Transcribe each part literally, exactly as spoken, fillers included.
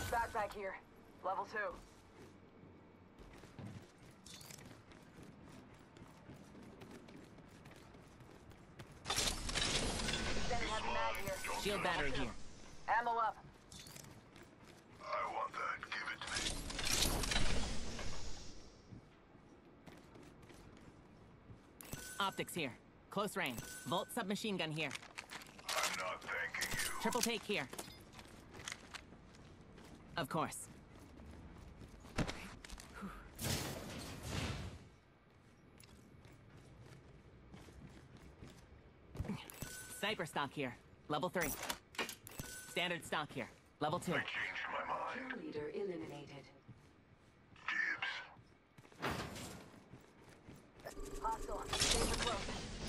Backpack here. Level two. Extended heavy mag here. Shield battery here. Ammo up. I want that. Give it to me. Optics here. Close range. Volt submachine gun here. I'm not thanking you. Triple take here. Of course. Sniper stock here. Level three. Standard stock here. Level two. I changed my mind. Leader eliminated. Dibs. Hostile. Danger close.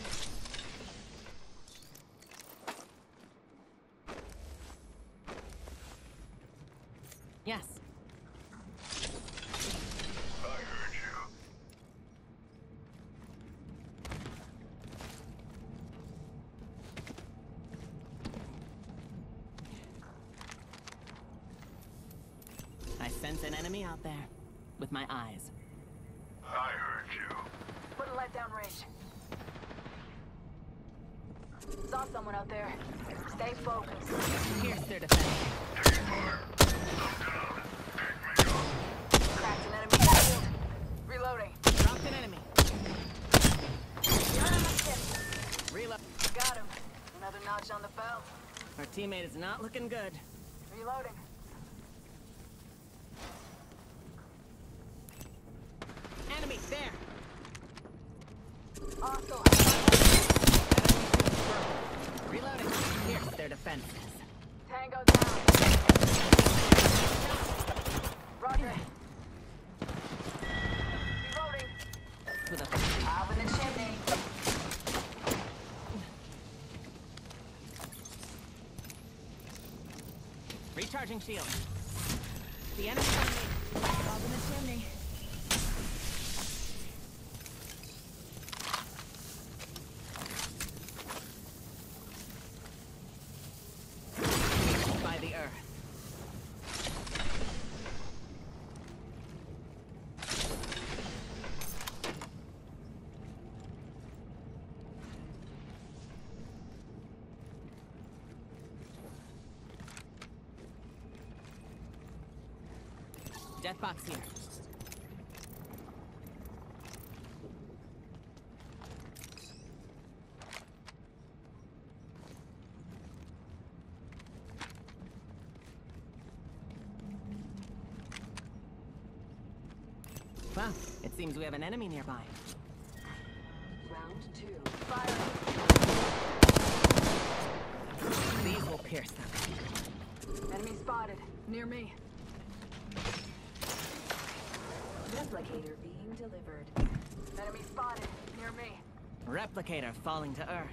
Yes. I heard you. I sense an enemy out there. With my eyes. I heard you. Put a light down range. Saw someone out there. Stay focused. Pierce their defense. Taking fire. I'm down. Pick me up. Cracked an enemy shield. Reloading. Dropped an enemy. You're on my tip. Reload. Got him. Another notch on the belt. Our teammate is not looking good. Reloading. Enemy there. Hostile. Reloading. Pierce their defenses. Tango down. Roger. Reloading. With a Out in the chimney. recharging shield. The enemy's on me. Out in the chimney. By the earth. Death box here. Well, it seems we have an enemy nearby. Round two. Fire. These will pierce them. Enemy spotted. Near me. Replicator being delivered. Enemy spotted. Near me. Replicator falling to earth.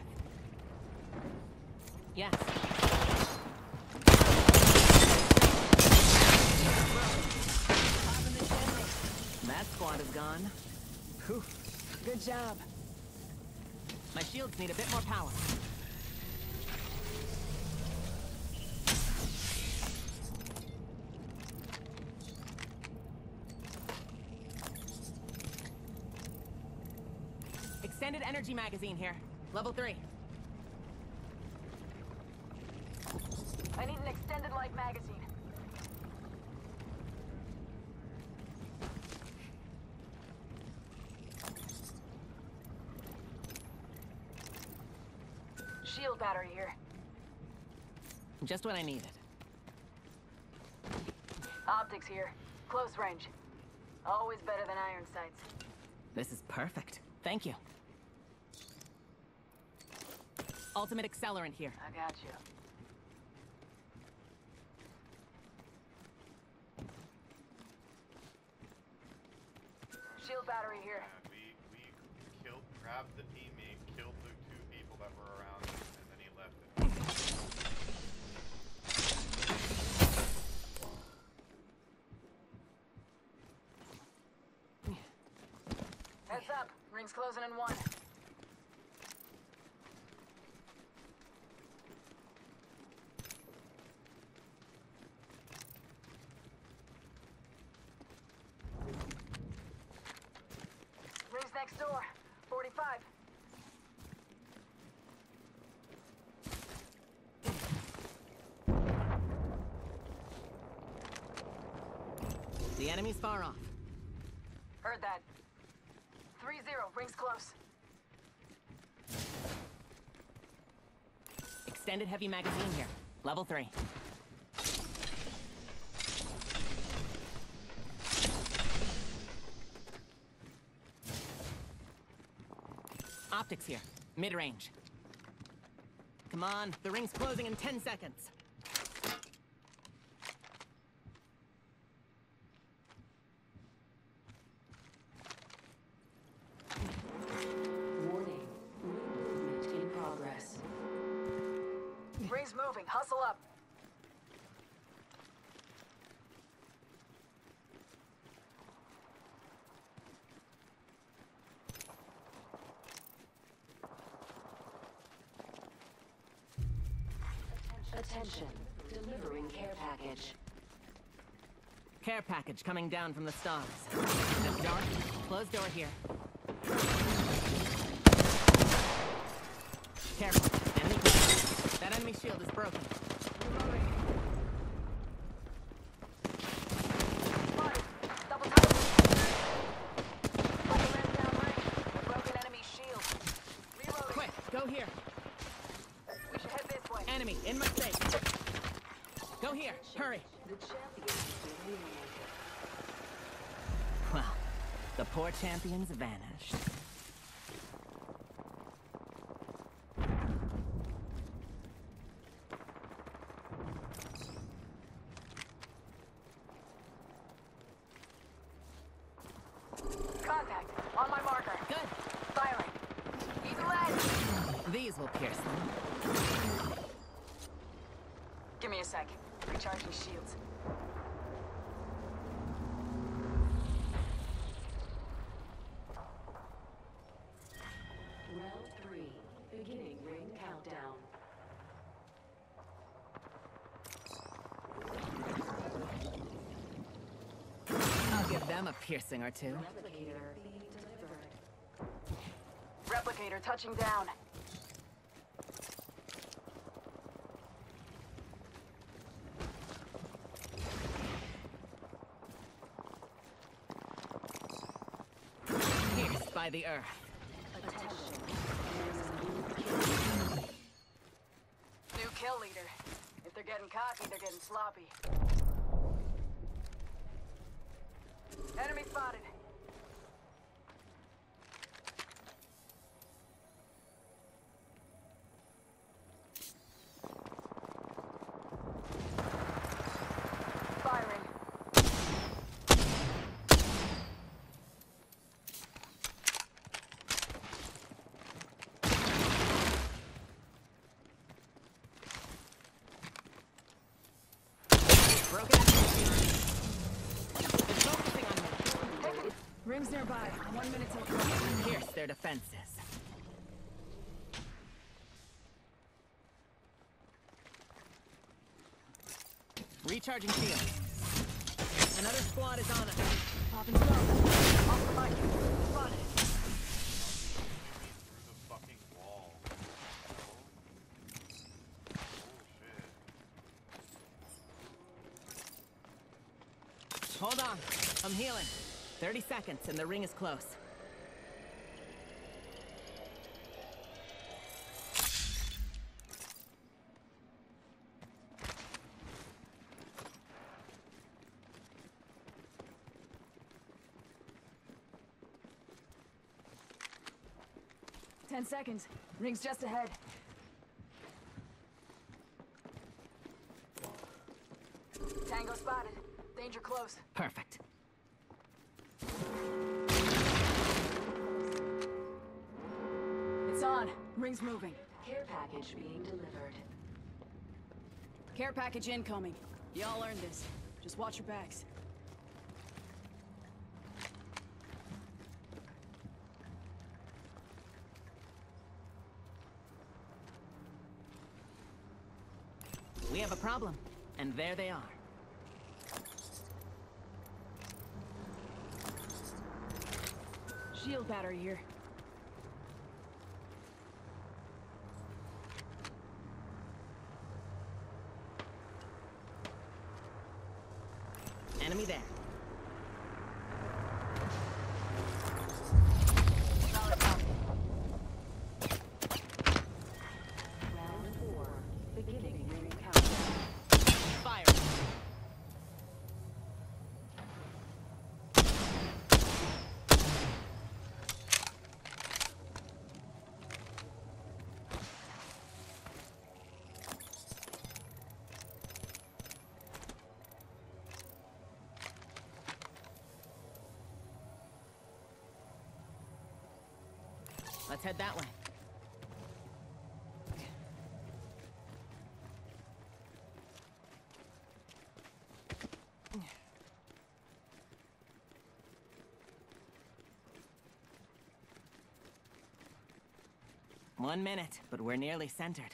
Yes. That squad is gone. Whew. Good job. My shields need a bit more power. Extended energy magazine here. Level three. I need an extended life magazine. Shield battery here. Just what I needed. Optics here. Close range. Always better than iron sights. This is perfect. Thank you. Ultimate accelerant here. I got you. Shield battery here. Yeah, we we killed, grabbed the teammate, killed the two people that were around him, and then he left it. Heads up. Ring's closing in one. next door. forty-five. The enemy's far off. Heard that. three zero. Rings close. Extended heavy magazine here. Level three. Optics here. Mid-range. Come on, the ring's closing in ten seconds. Warning. Movement in progress. Rings moving. Hustle up. Attention. Delivering care package. Care package coming down from the stars. It's dark. Closed door here. Careful. Enemy close. That enemy shield is broken. Spotted. Double time. Fucking ran down ring. Broken enemy shield. Reloading. Quick, go here. We should head this way. Enemy in my space. Go here. Hurry. The champion has been eliminated. Well, the poor champions vanished. Contact. On my marker. Good. Firing. Eagle edge. These will pierce them. Give me a sec. Recharging shields. Round three. Beginning ring countdown. I'll give them a piercing or two. Replicator being delivered. Replicator touching down. Pierced by the earth. Attention. There is a new kill. New kill leader. If they're getting cocky, they're getting sloppy. Enemy spotted. Firing. Broken enemy shield. It's focusing on me. Rings nearby. One minute till close. Pierce their defenses. Recharging shield. Another squad is on us. Popping slow. Off the mic. Spotted. Through the fucking wall. Oh, shit. Hold on. I'm healing. thirty seconds and the ring is close. Ten seconds. Rings just ahead. Tango spotted. Danger close. Perfect. It's on. Rings moving. Care package being delivered. Care package incoming. Y'all earned this. Just watch your backs. We have a problem. And there they are. shield battery here. Enemy there. Round four. Beginning ring countdown. Fire. Let's head that way. One minute, but we're nearly centered.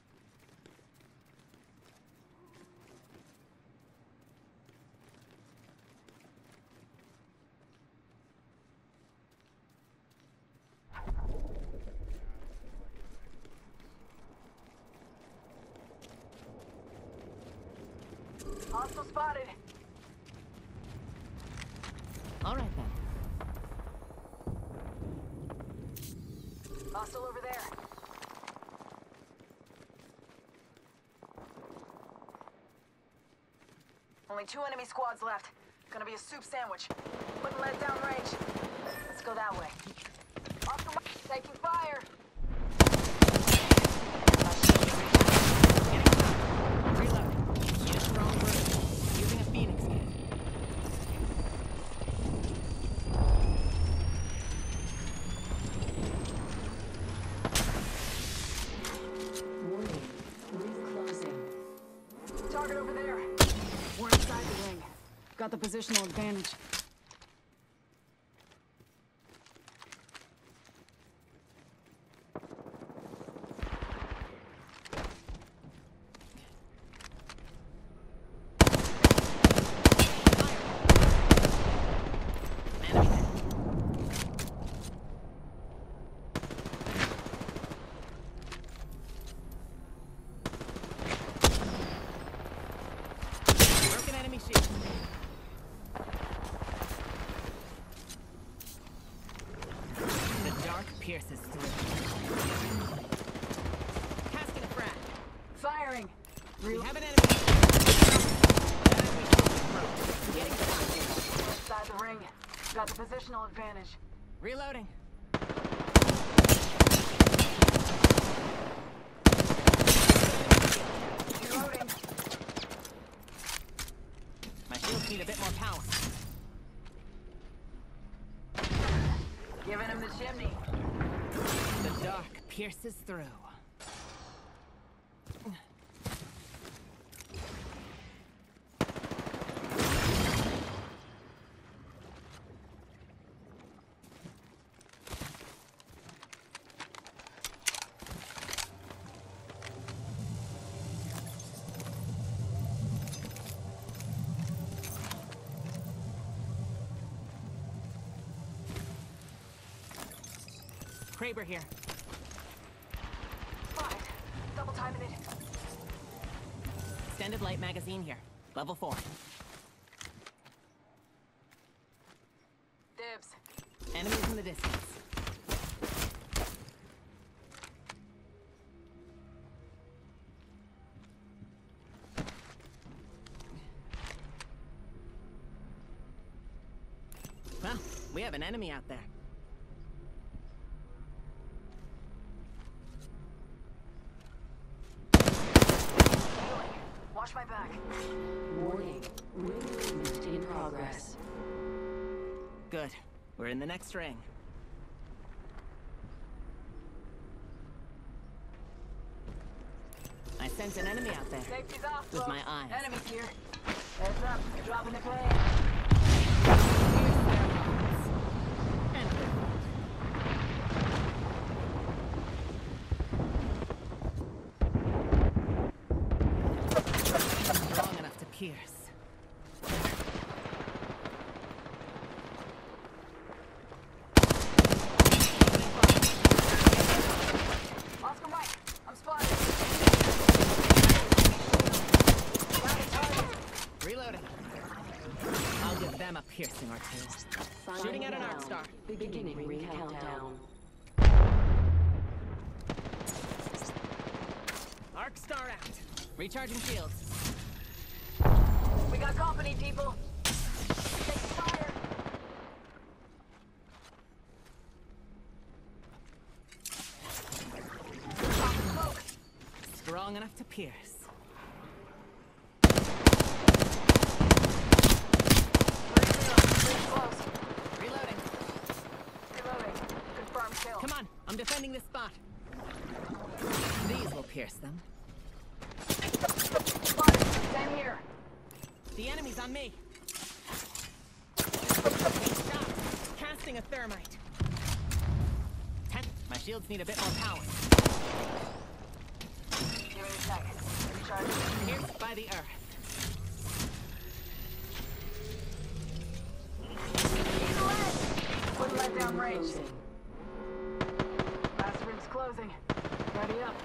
Hostile spotted. All right then. Hostile over there. Only two enemy squads left. Gonna be a soup sandwich. Wouldn't let down range. Let's go that way. Hostile taking fire. Getting shot. Reloading. Need a strong burst. Using a Phoenix kit. Warning. Ring closing. Target over there. We're inside the ring. Got the positional advantage. Enemy there. Broken enemy shield. The dark pierces through. Casting a frag. Firing. We Real have an enemy. Getting shot. inside the ring. Got the positional advantage. Reloading. Reloading. My shields need a bit more power. Giving him the chimney. The dark pierces through. Kraber here. Five. Double timing it. Extended light magazine here. Level four. Dibs. Enemies in the distance. Well, we have an enemy out there. Watch my back. Warning. Ring movement in progress. Good. We're in the next ring. I sense an enemy out there. Safety's off, With folks. my eyes. Enemies here. Heads up. Dropping the plane. And strong enough to pierce. star out. Recharging shields. We got company, people. Take fire. Pop the smoke. Strong enough to pierce. Three zero. Three close. Reloading. Reloading. Confirmed kill. Come on, I'm defending this spot. These will pierce them. Spotted. Same here. The enemy's on me. Stop. Casting a thermite. Ten. My shields need a bit more power. Give me a sec. Recharging. Pierced by the earth. He's lit. Wouldn't let down range. Last room's closing. Ready up.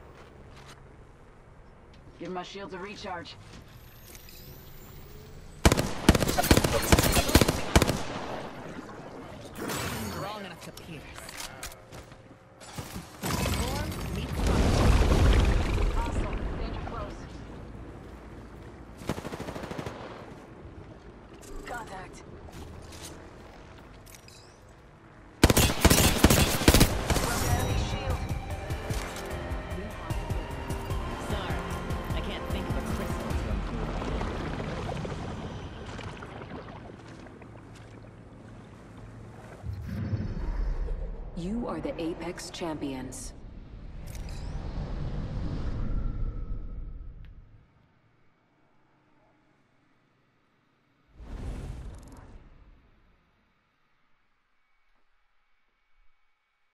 Give my shields a recharge. Strong enough to pierce. Storm meets fire. Hostile. Danger close. Contact. Broke enemy shield. Sorry, I can't think of a crystal to improve. You are the Apex Champions.